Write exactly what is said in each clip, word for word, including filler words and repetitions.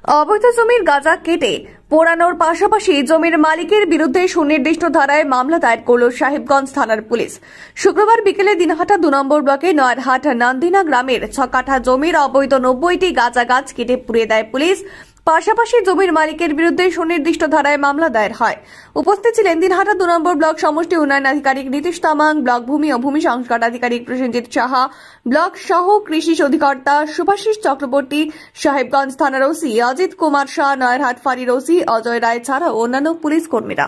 অবৈধ জমির গাঁজা কেটে পোড়ানোর পাশাপাশি জমির মালিকের বিরুদ্ধে সুনির্দিষ্ট ধারায় মামলা দায়ের করল সাহেবগঞ্জ থানার পুলিশ। শুক্রবার বিকেলে দিনহাটা দু নম্বর ব্লকে নয়ারহাট নান্দিনা গ্রামের ছ কাঠা জমির অবৈধ নব্বইটি গাঁজা গাছ কেটে পুড়িয়ে দেয় পুলিশ। পাশাপাশি জমির মালিকের বিরুদ্ধে সুনির্দিষ্ট ধারায় মামলা দায়ের হয়। উপস্থিত ছিলেন দিনহাটা দু নম্বর ব্লক সমষ্টি উন্নয়ন আধিকারিক নীতিশ তামাং, ব্লক ভূমি ও ভূমি সংস্কার আধিকারিক প্রসেনজিৎ সাহা, ব্লক সহ কৃষি অধিকর্তা শুভাশিস চক্রবর্তী, সাহেবগঞ্জ থানার ওসি অজিত কুমার শাহ, নয়ারহাট ফাঁড়ির ওসি অজয় রায় ছাড়াও অন্যান্য পুলিশ কর্মীরা।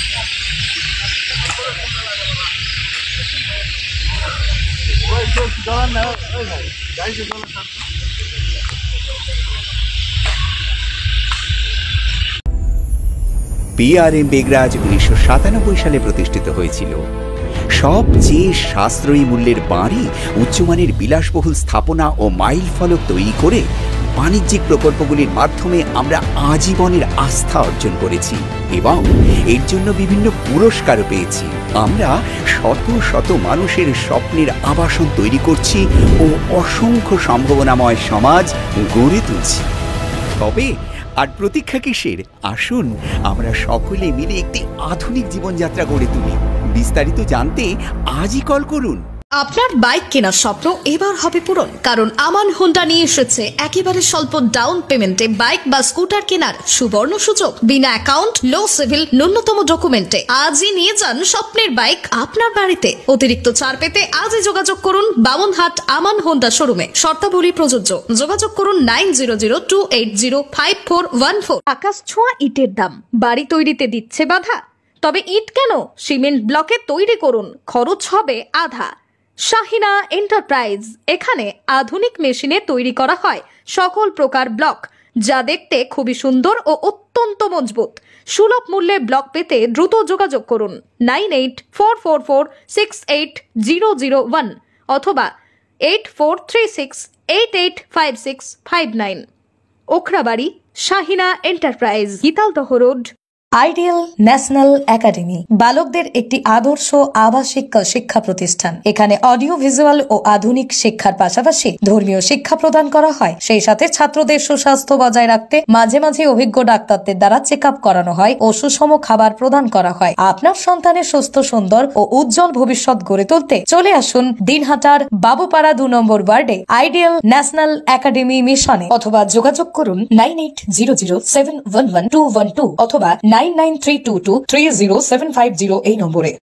বিআরএম বেগরাজ উনিশশো সাতানব্বই সালে প্রতিষ্ঠিত হয়েছিল। সবচেয়ে সাশ্রয়ী মূল্যের বাড়ি, উচ্চমানের বিলাসবহুল স্থাপনা ও মাইল ফলক তৈরি করে বাণিজ্যিক প্রকল্পগুলির মাধ্যমে আমরা আজীবনের আস্থা অর্জন করেছি এবং এর জন্য বিভিন্ন পুরস্কারও পেয়েছি। আমরা শত শত মানুষের স্বপ্নের আবাসন তৈরি করছি ও অসংখ্য সম্ভাবনাময় সমাজ গড়ে তুলছি। তবে আর প্রতীক্ষা কিসের? আসুন আমরা সকলে মিলে একটি আধুনিক জীবনযাত্রা গড়ে তুলি। বিস্তারিত জানতে আজই কল করুন। আপনার বাইক কেনার স্বপ্ন এবার হবে পূরণ, কারণ আমান হোন্ডা নিয়ে এসেছে একেবারে স্বল্প ডাউন পেমেন্টে বাইক বা স্কুটার কেনার সুবর্ণ সুযোগ। বিনা অ্যাকাউন্ট, লো সিভিল, ন্যূনতম ডকুমেন্টে আজই নিয়ে যান স্বপ্নের বাইক আপনার বাড়িতে। অতিরিক্ত ছাড় পেতে আজই যোগাযোগ করুন বামনহাট আমান হোন্ডা শোরুমে। শর্তাবলী প্রযোজ্য। যোগাযোগ করুন nine zero zero two eight zero five four one four. আকাশ ছোঁয়া ইটের দাম বাড়ি তৈরিতে দিচ্ছে বাধা? তবে ইট কেন, সিমেন্ট ব্লকে তৈরি করুন, খরচ হবে আধা। শাহিনা এন্টারপ্রাইজ, এখানে আধুনিক মেশিনে তৈরি করা হয় সকল প্রকার ব্লক, যা দেখতে খুবই সুন্দর ও অত্যন্ত মজবুত। সুলভ মূল্যে ব্লক পেতে দ্রুত যোগাযোগ করুন nine eight four four four six eight zero zero one অথবা eight four three six eight eight five six five nine. Okhrabari, Shahina enterprise, Gitaldaha road. Ideal national academy বালকদের একটি আদর্শ আবাসিক শিক্ষা প্রতিষ্ঠান। এখানে অডিও ভিজুয়াল ও আধুনিক শিক্ষার পাশাপাশি ধর্মীয় শিক্ষা প্রদান করা হয়। সেই সাথে ছাত্রদের সুস্বাস্থ্য বজায় রাখতে মাঝে মাঝে অভিজ্ঞ ডাক্তারদের দ্বারা চেক আপ করানো হয় ও সুষম খাবার প্রদান করা হয়। আপনার সন্তানের সুস্থ, সুন্দর ও উজ্জ্বল ভবিষ্যৎ গড়ে তুলতে চলে আসুন দিনহাটার বাবুপাড়া দু নম্বর ওয়ার্ডে আইডিয়াল ন্যাশনাল একাডেমি মিশনে, অথবা যোগাযোগ করুন nine eight zero zero seven one one two one two অথবা nine nine three two two three zero seven five zero এই নম্বরে।